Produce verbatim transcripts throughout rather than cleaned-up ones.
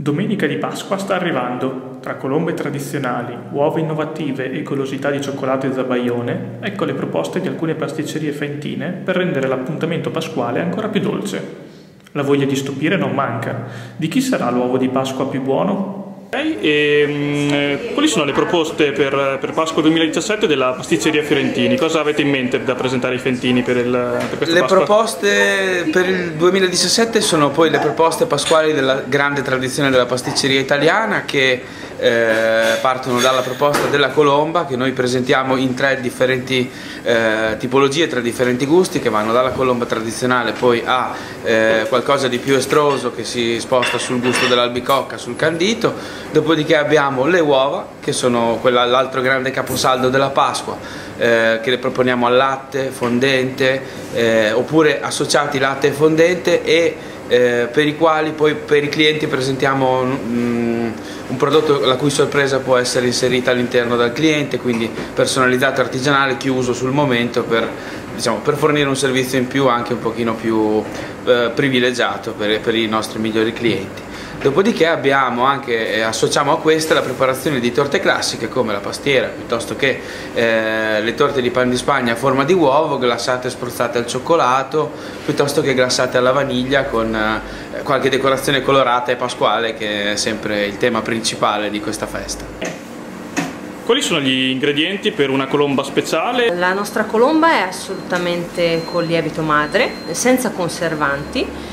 Domenica di Pasqua sta arrivando. Tra colombe tradizionali, uova innovative e golosità di cioccolato e zabaione, ecco le proposte di alcune pasticcerie faentine per rendere l'appuntamento pasquale ancora più dolce. La voglia di stupire non manca. Di chi sarà l'uovo di Pasqua più buono? E, um, quali sono le proposte per, per Pasqua duemiladiciassette della pasticceria Fiorentini? Cosa avete in mente da presentare ai fiorentini per, il, per questa Le Pasqua? proposte per il duemiladiciassette sono poi le proposte pasquali della grande tradizione della pasticceria italiana, che eh, partono dalla proposta della colomba, che noi presentiamo in tre differenti eh, tipologie, tre differenti gusti, che vanno dalla colomba tradizionale poi a eh, qualcosa di più estroso che si sposta sul gusto dell'albicocca, sul candito. Dopodiché abbiamo le uova, che sono l'altro grande caposaldo della Pasqua, eh, che le proponiamo al latte, fondente, eh, oppure associati latte e fondente, e eh, per i quali poi per i clienti presentiamo mm, un prodotto la cui sorpresa può essere inserita all'interno dal cliente, quindi personalizzato, artigianale, chiuso sul momento, per, diciamo, per fornire un servizio in più, anche un pochino più eh, privilegiato per, per i nostri migliori clienti. Dopodiché abbiamo anche, eh, associamo a queste la preparazione di torte classiche come la pastiera, piuttosto che eh, le torte di pan di Spagna a forma di uovo, glassate e spruzzate al cioccolato, piuttosto che glassate alla vaniglia con eh, qualche decorazione colorata e pasquale, che è sempre il tema principale di questa festa. Quali sono gli ingredienti per una colomba speciale? La nostra colomba è assolutamente con lievito madre, senza conservanti.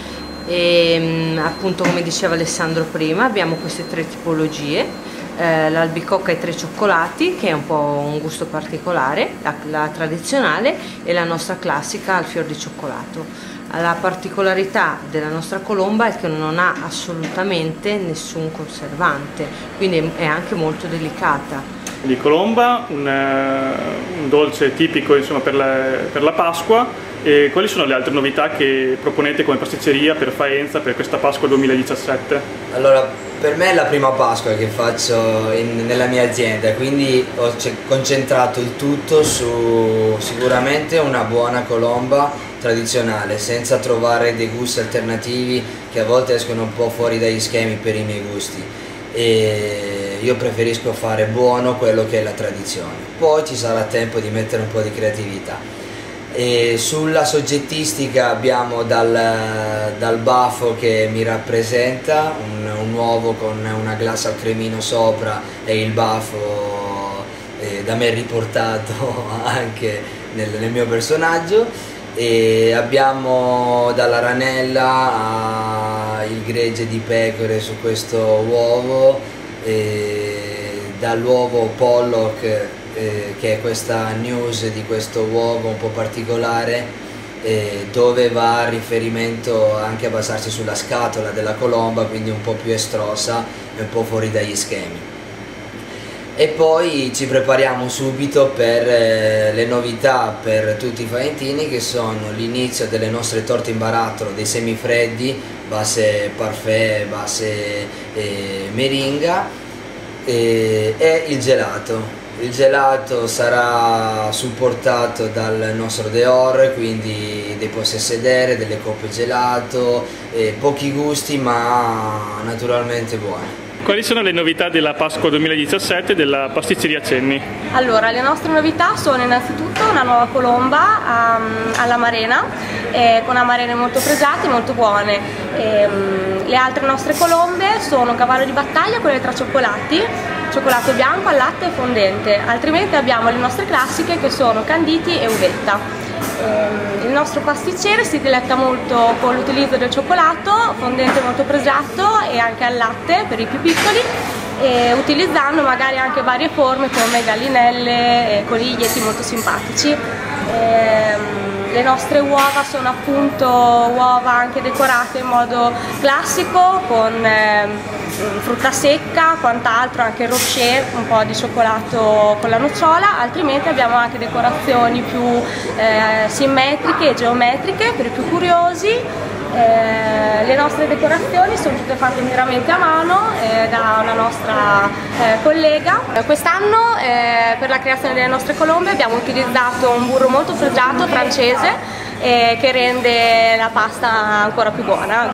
E appunto, come diceva Alessandro prima, abbiamo queste tre tipologie, eh, l'albicocca e tre cioccolati, che è un po' un gusto particolare, la, la tradizionale, e la nostra classica al fior di cioccolato. La particolarità della nostra colomba è che non ha assolutamente nessun conservante, quindi è anche molto delicata. Di colomba, un, un dolce tipico, insomma, per, la, per la Pasqua. E quali sono le altre novità che proponete come pasticceria per Faenza per questa Pasqua duemiladiciassette? Allora, per me è la prima Pasqua che faccio in, nella mia azienda, quindi ho concentrato il tutto su sicuramente una buona colomba tradizionale, senza trovare dei gusti alternativi che a volte escono un po' fuori dagli schemi per i miei gusti. E io preferisco fare buono quello che è la tradizione, poi ci sarà tempo di mettere un po' di creatività. E sulla soggettistica abbiamo dal, dal bafo che mi rappresenta, un, un uovo con una glassa al cremino sopra, e il bafo eh, da me riportato anche nel, nel mio personaggio. E abbiamo dalla ranella al gregge di pecore su questo uovo, dall'uovo pollock, eh, che è questa news di questo uovo un po' particolare, eh, dove va a riferimento anche a basarsi sulla scatola della colomba, quindi un po' più estrosa e un po' fuori dagli schemi. E poi ci prepariamo subito per eh, le novità per tutti i faentini, che sono l'inizio delle nostre torte in barattolo, dei semifreddi, base parfait, base eh, meringa, e, e il gelato. Il gelato sarà supportato dal nostro Deor, quindi dei posti-sedere, delle coppe gelato, eh, pochi gusti ma naturalmente buoni. Quali sono le novità della Pasqua duemiladiciassette della pasticceria Cenni? Allora, le nostre novità sono innanzitutto una nuova colomba um, all'amarena, eh, con amarene molto pregiate e molto buone. E, um, le altre nostre colombe sono cavallo di battaglia con le tre cioccolati, cioccolato bianco al latte e fondente, altrimenti abbiamo le nostre classiche che sono canditi e uvetta. Il nostro pasticcere si diletta molto con l'utilizzo del cioccolato, fondente molto pregiato e anche al latte per i più piccoli, e utilizzando magari anche varie forme come gallinelle e coniglietti molto simpatici. E, le nostre uova sono appunto uova anche decorate in modo classico con eh, frutta secca, quant'altro, anche rocher, un po' di cioccolato con la nocciola, altrimenti abbiamo anche decorazioni più eh, simmetriche e geometriche per i più curiosi. Eh, le nostre decorazioni sono tutte fatte interamente a mano eh, da una nostra eh, collega. Quest'anno eh, per la creazione delle nostre colombe abbiamo utilizzato un burro molto pregiato francese eh, che rende la pasta ancora più buona.